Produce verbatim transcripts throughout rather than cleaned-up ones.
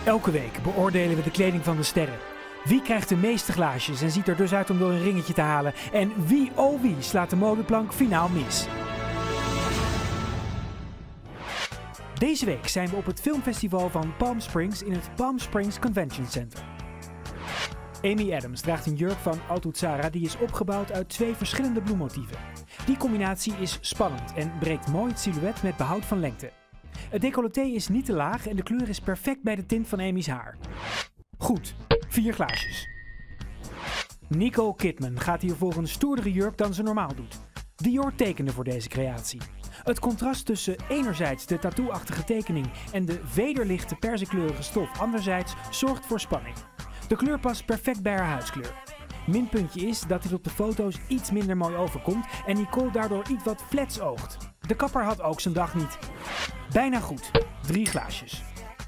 Elke week beoordelen we de kleding van de sterren. Wie krijgt de meeste glaasjes en ziet er dus uit om door een ringetje te halen? En wie, oh wie, slaat de modeplank finaal mis? Deze week zijn we op het filmfestival van Palm Springs in het Palm Springs Convention Center. Amy Adams draagt een jurk van Altutzara die is opgebouwd uit twee verschillende bloemmotieven. Die combinatie is spannend en breekt mooi het silhouet met behoud van lengte. Het decolleté is niet te laag en de kleur is perfect bij de tint van Amy's haar. Goed, vier glaasjes. Nicole Kidman gaat hier voor een stoerdere jurk dan ze normaal doet. Dior tekende voor deze creatie. Het contrast tussen enerzijds de tattoo-achtige tekening en de vederlichte perzikkleurige stof anderzijds zorgt voor spanning. De kleur past perfect bij haar huidskleur. Minpuntje is dat dit op de foto's iets minder mooi overkomt en Nicole daardoor iets wat flats oogt. De kapper had ook zijn dag niet. Bijna goed, drie glaasjes.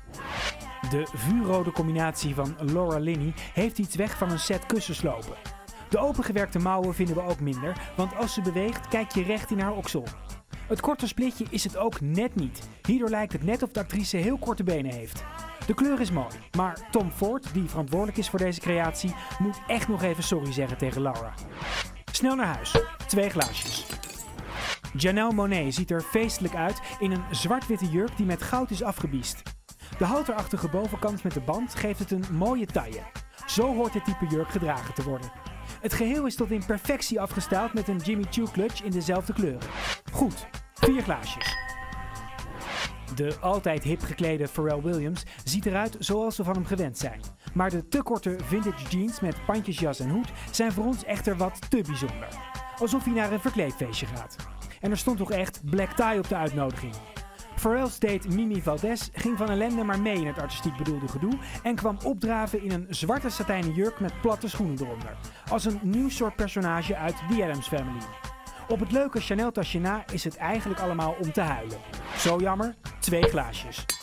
De vuurrode combinatie van Laura Linney heeft iets weg van een set kussenslopen. De opengewerkte mouwen vinden we ook minder, want als ze beweegt kijk je recht in haar oksel. Het korte splitje is het ook net niet. Hierdoor lijkt het net of de actrice heel korte benen heeft. De kleur is mooi, maar Tom Ford, die verantwoordelijk is voor deze creatie, moet echt nog even sorry zeggen tegen Laura. Snel naar huis, twee glaasjes. Janelle Monáe ziet er feestelijk uit in een zwart-witte jurk die met goud is afgebiest. De halterachtige bovenkant met de band geeft het een mooie taille. Zo hoort dit type jurk gedragen te worden. Het geheel is tot in perfectie afgestyled met een Jimmy Choo clutch in dezelfde kleuren. Goed, vier glaasjes. De altijd hip geklede Pharrell Williams ziet eruit zoals we van hem gewend zijn. Maar de te korte vintage jeans met pandjesjas en hoed zijn voor ons echter wat te bijzonder. Alsof hij naar een verkleedfeestje gaat. En er stond toch echt black tie op de uitnodiging. Pharrell's date Mimi Valdez ging van ellende maar mee in het artistiek bedoelde gedoe en kwam opdraven in een zwarte satijnen jurk met platte schoenen eronder. Als een nieuw soort personage uit The Addams Family. Op het leuke Chanel tasje na is het eigenlijk allemaal om te huilen. Zo jammer, twee glaasjes.